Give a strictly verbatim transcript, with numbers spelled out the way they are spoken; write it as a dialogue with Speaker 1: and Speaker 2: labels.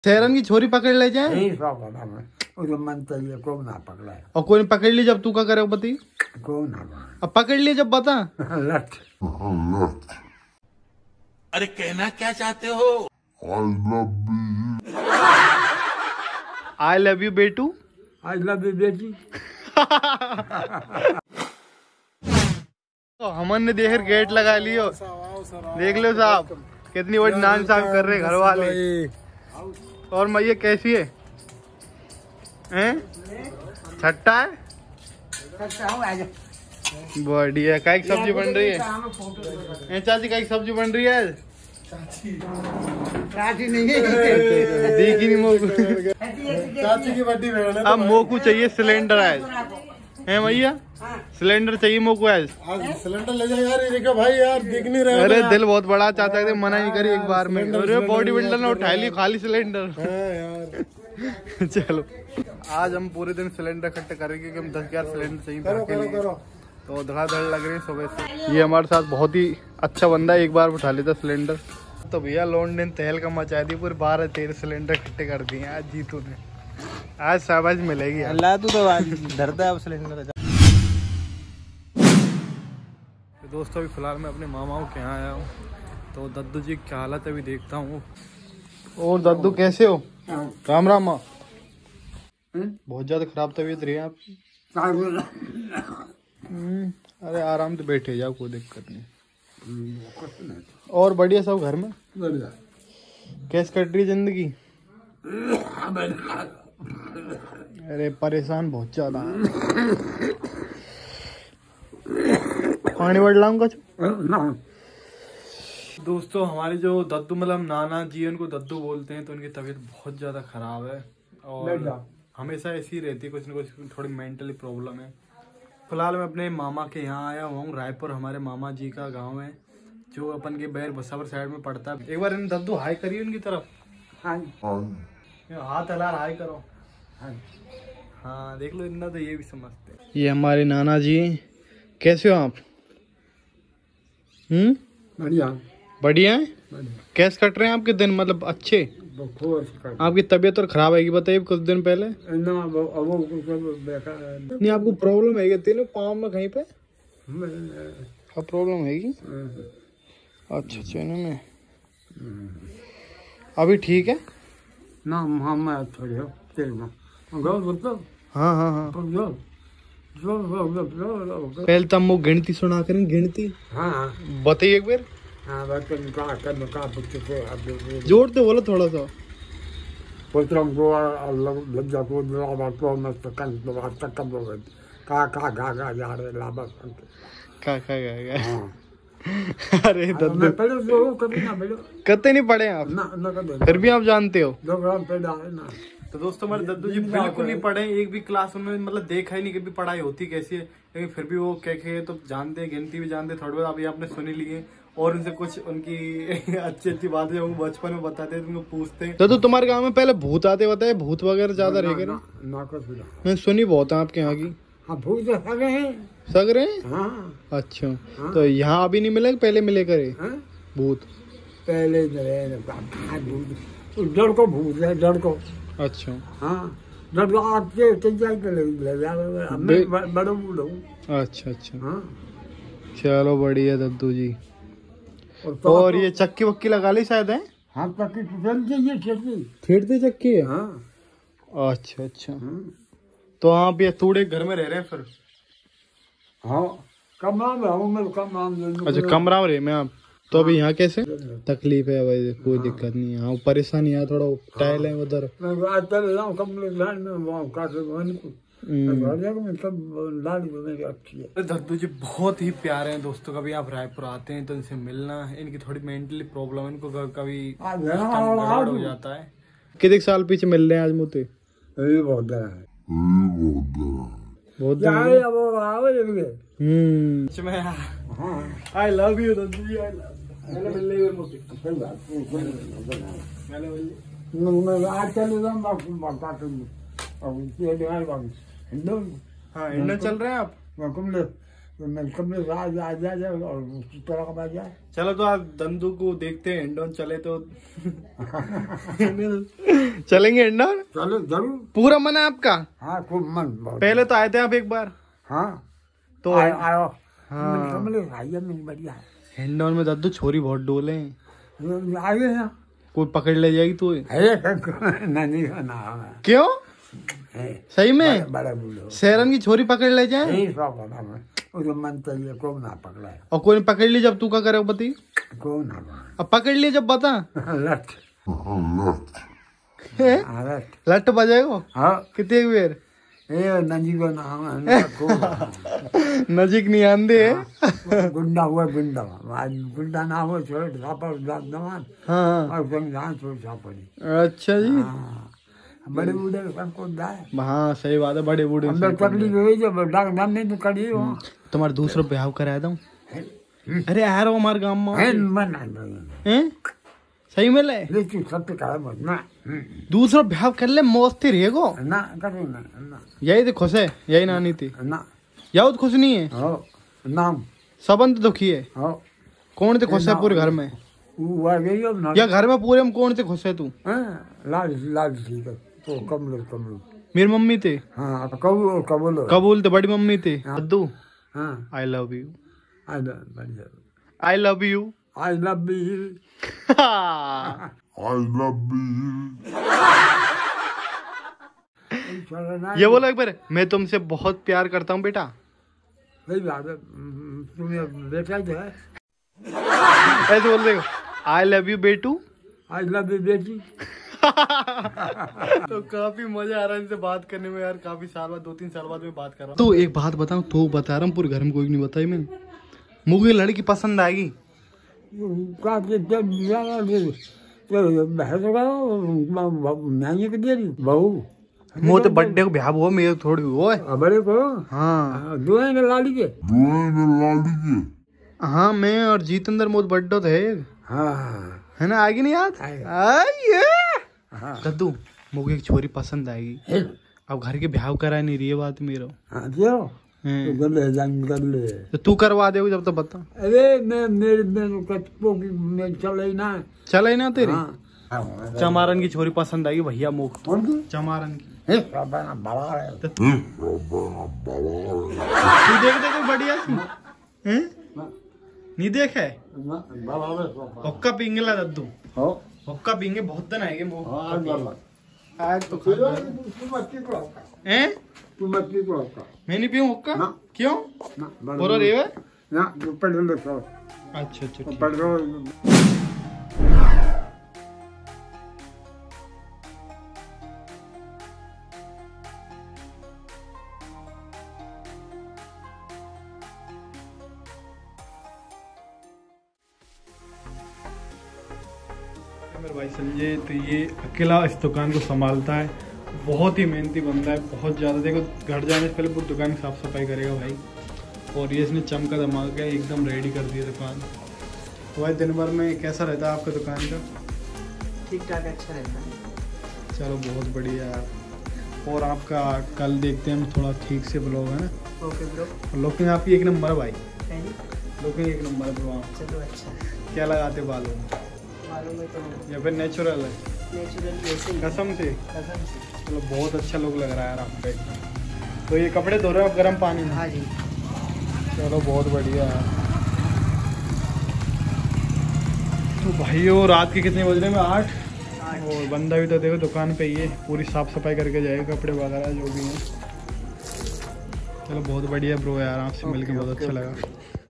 Speaker 1: शहरन की छोरी पकड़ ले जाए
Speaker 2: मन चाहिए को ना पकड़ा
Speaker 1: और कोई पकड़ ली जब तू का करे बती
Speaker 2: को ना
Speaker 1: अब पकड़ लिए जब बता
Speaker 2: लट
Speaker 3: अरे कहना क्या चाहते हो?
Speaker 1: आई लव यू बेटू
Speaker 2: आई लव यू बेटी।
Speaker 1: तो हमन ने देख गेट लगा लियो देख लो साहब कितनी बड़ी नान साहब कर रहे घर वाले। और मैया कैसी है हैं? छट्टा है बढ़िया। का एक सब्जी बन रही है ए, चाची का एक सब्जी बन रही है
Speaker 2: चाची नहीं
Speaker 1: देखी नहीं मोकू
Speaker 2: चाची की बड़ी बहन है।
Speaker 1: अब मोकू चाहिए सिलेंडर आज है भैया सिलेंडर चाहिए मोकू आज
Speaker 2: सिलेंडर ले जाए यार। देखो भाई यार देख नहीं रहे।
Speaker 1: अरे दिल बहुत बड़ा चाहता है मना नहीं करी एक बार में। अरे बॉडी बिल्डर ने उठा ली खाली सिलेंडर यार। चलो आज हम पूरे दिन सिलेंडर इकट्ठे करेंगे क्योंकि हम दस ग्यारह सिलेंडर चाहिए
Speaker 2: करो, करो, करो।
Speaker 1: तो धड़ाधड़ लग रही है सुबह से। ये हमारे साथ बहुत ही अच्छा बंदा है एक बार उठा लेता सिलेंडर। तो भैया लोन ने तहल का मचा दी पूरे बारह तेरह सिलेंडर इकट्ठे कर दिए आज जीतू ने। आज शाबाश मिलेगी
Speaker 4: अल्लाह तू तो धरता है अब सिलेंडर।
Speaker 1: दोस्तों अभी फिलहाल मैं अपने मामाओं के यहाँ आया हूँ तो दद्दू जी की हालत अभी देखता हूँ। और दद्दू कैसे हो? राम राम माँ। बहुत ज्यादा खराब तबीयत रही है आपकी। अरे आराम से बैठे जाओ कोई दिक्कत नहीं। और बढ़िया सब घर में कैसे कट रही है जिंदगी? अरे परेशान बहुत ज्यादा। पानी बढ़ लाऊंगा दोस्तों। हमारे जो दद्दू मतलब नाना जी उनको दद्दू बोलते हैं तो उनकी तबीयत बहुत ज्यादा खराब है और हमेशा ऐसी ही रहती है कुछ ना कुछ थोड़ी मेंटली प्रॉब्लम है। फिलहाल मैं अपने मामा के यहाँ आया हुआ हूँ रायपुर। हमारे मामा जी का गांव है जो अपन के बैर बसावर साइड में पड़ता है। एक बार इन दद्दू हाई करिए उनकी तरफ। हाथ हला हाई करो। हाँ देख लो इतना तो ये भी समझते हैं। ये हमारे नाना जी कैसे हो आप? हम्म
Speaker 2: बढ़िया
Speaker 1: बढ़िया है। कैसे कट रहे हैं आपके दिन मतलब अच्छे? आपकी तबीयत और खराब है बताइए कुछ दिन पहले। नहीं आपको प्रॉब्लम है क्या पाँव में कहीं पे? हाँ प्रॉब्लम है की? अच्छा अच्छा इन्होंने अभी ठीक है
Speaker 2: ना? हाँ थोड़ी
Speaker 1: हाँ हाँ हाँ पहले तो हम गिनती सुना करें गिनती।
Speaker 2: हाँ
Speaker 1: बताइए एक बार।
Speaker 2: हाँ
Speaker 1: जोर से बोलो थोड़ा सा। का का अरे कते नहीं पढ़े आप फिर भी आप जानते हो। तो दोस्तों हमारे दद्दू जी बिल्कुल नहीं पढ़े एक भी क्लास उन्होंने मतलब देखा ही नहीं कभी पढ़ाई होती कैसी है। लेकिन फिर भी वो क्या कहे तो जानते गिनती भी जानते थोड़ी बहुत अभी आपने सुनी लिए और उनसे कुछ उनकी अच्छी अच्छी बातें वो बचपन में बताते हैं तुमको पूछते हैं। तो तुम्हारे गांव में पहले भूत आते बताए भूत वगैरह ज्यादा रह गए? मैं सुनी बहुत है आपके यहाँ की।
Speaker 2: भूत सग हैं
Speaker 1: सग रहे हैं?
Speaker 2: हाँ।
Speaker 1: अच्छा हाँ। तो यहाँ अभी नहीं मिले पहले मिले करे हाँ? भूत
Speaker 2: पहले डर को भूत है डर को।
Speaker 1: अच्छा हाँ
Speaker 2: डर को आपके बड़ो बूढ़ो।
Speaker 1: अच्छा अच्छा हाँ। चलो बढ़िया दद्दू जी। और, तो और ये चक्की वक्की लगा ली शायद है?
Speaker 2: हाँ चक्की ये खेलती
Speaker 1: खेलते चक्की है
Speaker 2: हाँ।
Speaker 1: अच्छा अच्छा हाँ। तो आप ये थोड़े घर में रह रहे हैं फिर?
Speaker 2: हाँ कमरा में हूँ मैं कमरा में।
Speaker 1: अच्छा कमरा में रहे मैं आप तो अभी यहाँ कैसे तकलीफ है भाई? कोई हाँ। दिक्कत नहीं है परेशानी है थोड़ा टाइल है उधर। दद्दू जी बहुत ही प्यारे हैं दोस्तों। कभी आप रायपुर आते हैं तो इनसे मिलना। इनकी थोड़ी मेंटली प्रॉब्लम है इनको कभी हो जाता है। कितने साल पीछे मिल रहे हैं आज मुझे?
Speaker 2: बहुत
Speaker 1: बहुत आई लव यू दद्दू जी। आई लव हाँ इंडन चल रहे हैं आप?
Speaker 2: तो मैं कमरे से आ जा आ जा जाए और उसी तरह का बात जाए।
Speaker 1: चलो तो आप दंदू को देखते हैं, हिंडौन चले तो चलेंगे हिंडौन।
Speaker 2: चलो जरूर।
Speaker 1: पूरा मन है आपका?
Speaker 2: हाँ खूब मन बहुत।
Speaker 1: पहले तो आए थे आप एक बार।
Speaker 2: हाँ
Speaker 1: तो
Speaker 2: आयो आयो।
Speaker 1: हाँ।
Speaker 2: कमरे से आइए मैं बढ़िया है।
Speaker 1: हिंडौन में दद्दू छोरी बहुत डोले हैं,
Speaker 2: आगे ना
Speaker 1: कोई पकड़ ले जाएगी तो।
Speaker 2: नहीं ना
Speaker 1: क्यों?
Speaker 2: है।
Speaker 1: सही में
Speaker 2: बड़ा बूढ़ो
Speaker 1: शहरन की छोरी पकड़ ले जाए?
Speaker 2: यही सब होता है। उसे मन चाहिए को ना पकड़ा है।
Speaker 1: और कोई पकड़ ली जब तू क्या करे बती?
Speaker 2: को ना पकड़ा।
Speaker 1: अब पकड़ लिए जब बता।
Speaker 2: लट
Speaker 1: हैं?
Speaker 2: लट
Speaker 1: लट बजाएगो?
Speaker 2: हाँ
Speaker 1: कितने बेर?
Speaker 2: ए नजी को ना
Speaker 1: नजीक नहीं आंदे।
Speaker 2: गुंडा हुआ गुंडा आज गुंडा ना हुआ छोड़ छापड़ दमान।
Speaker 1: हाँ
Speaker 2: और संविधान छोड़ छापड़ी।
Speaker 1: अच्छा जी।
Speaker 2: हाँ बड़े बूढ़े को दाए।
Speaker 1: हाँ सही बात है, बड़े बूढ़े।
Speaker 2: हम तकलीफ हुई जब डॉक्टर नहीं तो करी हो।
Speaker 1: तुम्हारे दूसरा ब्याह कराया दूं? अरे आ रहा हूँ हमारे गाँव में।
Speaker 2: है मन
Speaker 1: हैं? सही में ले
Speaker 2: लेकिन सत्य का मत ना
Speaker 1: दूसरा ब्याह कर ले, मौत रहेगो
Speaker 2: ना करो ना ना
Speaker 1: यही तो खुश है, यही नानी थी
Speaker 2: ना
Speaker 1: याद खुश नहीं है।
Speaker 2: हो नाम
Speaker 1: सबंत दुखी है।
Speaker 2: हो
Speaker 1: कौन थे खुश है पूरे घर में?
Speaker 2: वो आ गई अब ना
Speaker 1: या घर में पूरे में कौन थे खुश है तू?
Speaker 2: हाँ लाल लाल ठीक है तो कमलो कमलो
Speaker 1: मेरी मम्मी थे।
Speaker 2: हाँ कबूल कबूल
Speaker 1: कबूल थे, बड़ी मम्मी थे। दद्दू
Speaker 2: हाँ
Speaker 1: आई लव यू।
Speaker 2: आई बढ़िया
Speaker 1: I love you.
Speaker 2: I love you
Speaker 3: I love you.
Speaker 1: ये बोलो एक बार, मैं तुमसे बहुत प्यार करता हूँ बेटा।
Speaker 2: सही बात है। तुम्हें बेटा जो है
Speaker 1: ऐसे बोल देखो, आई लव यू बेटू।
Speaker 2: आई लव यू बेटी।
Speaker 1: तो काफी मजा आ रहा है इनसे बात करने में यार, काफी साल बाद, दो तीन साल बाद में बात कर रहा हूँ। तो एक बात बताऊँ, तो बता रहा हूँ पूरे घर में कोई नहीं बताई मैंने। मुझे लड़की पसंद आएगी।
Speaker 2: बहू
Speaker 1: मो तो बर्थडे को ब्याह हुआ, मेरे थोड़ी हुआ है।
Speaker 2: बड़े को
Speaker 1: हाँ
Speaker 2: दुआएंगे लाली के।
Speaker 1: हाँ मैं और जीतेंद्र मोद बर्थडे थे।
Speaker 2: हाँ
Speaker 1: है ना, आएगी नहीं याद? आइए दद्दू, मुझे एक छोरी पसंद आएगी। अब घर के ब्याह करा नहीं रही है बात मेरा।
Speaker 2: हाँ क्यों? कर ले जंग कर ले
Speaker 1: तो तू करवा दे जब तक बता।
Speaker 2: अरे मैं मेरे में कचपो की मैं चले ना
Speaker 1: चले ना तेरी।
Speaker 2: हाँ।
Speaker 1: चमारन की छोरी पसंद आएगी भैया मुख।
Speaker 2: कौन की?
Speaker 1: चमारन की।
Speaker 2: बड़ा है
Speaker 1: तू देख देख बढ़िया हैं? नहीं देखे हुक्का पींगेला दद्दू। हुक्का पींगे बहुत दिन आएंगे मुँह आज तो हैं?
Speaker 2: तू मत पी को
Speaker 1: मैं नहीं पीऊँ हुक्का। क्यों? बोलो रे
Speaker 2: ना पढ़ लो सो।
Speaker 1: अच्छा अच्छा
Speaker 2: पढ़ लो।
Speaker 1: मेरा भाई संजय, तो ये अकेला इस दुकान को संभालता है, बहुत ही मेहनती बंदा है, बहुत ज़्यादा। देखो घर जाने से पहले पूरी दुकान की साफ सफाई करेगा भाई। और ये इसने चमका दमाग है, एकदम रेडी कर दिया दुकान। तो भाई दिन भर में कैसा रहता है आपका दुकान का?
Speaker 4: ठीक ठाक अच्छा रहता है।
Speaker 1: चलो बहुत बढ़िया यार। और आपका कल देखते हैं हम थोड़ा ठीक से ब्लॉग है ना।
Speaker 4: Okay bro.
Speaker 1: लुकिंग आपकी एक नंबर है भाई, लुकिंग एक नंबर है ब्रो। आप
Speaker 4: चलो अच्छा।
Speaker 1: क्या लगाते बालों में?
Speaker 4: बालों में तो
Speaker 1: या फिर नेचुरल है?
Speaker 4: नेचुरल वैसे ही।
Speaker 1: कसम से?
Speaker 4: कसम से।
Speaker 1: चलो बहुत अच्छा लुक लग रहा है यार आपका एकदम। तो ये कपड़े धो रहे हो आप गर्म पानी में?
Speaker 4: हाँ जी।
Speaker 1: चलो बहुत बढ़िया है। तो भाइयों रात के कितने बज रहे हैं? आठ। और बंदा भी तो देखो दुकान पे ही है, पूरी साफ सफाई करके जाएगा, कपड़े वगैरह जो भी हैं। चलो बहुत बढ़िया ब्रो यार, आपसे मिलके बहुत अच्छा लगा।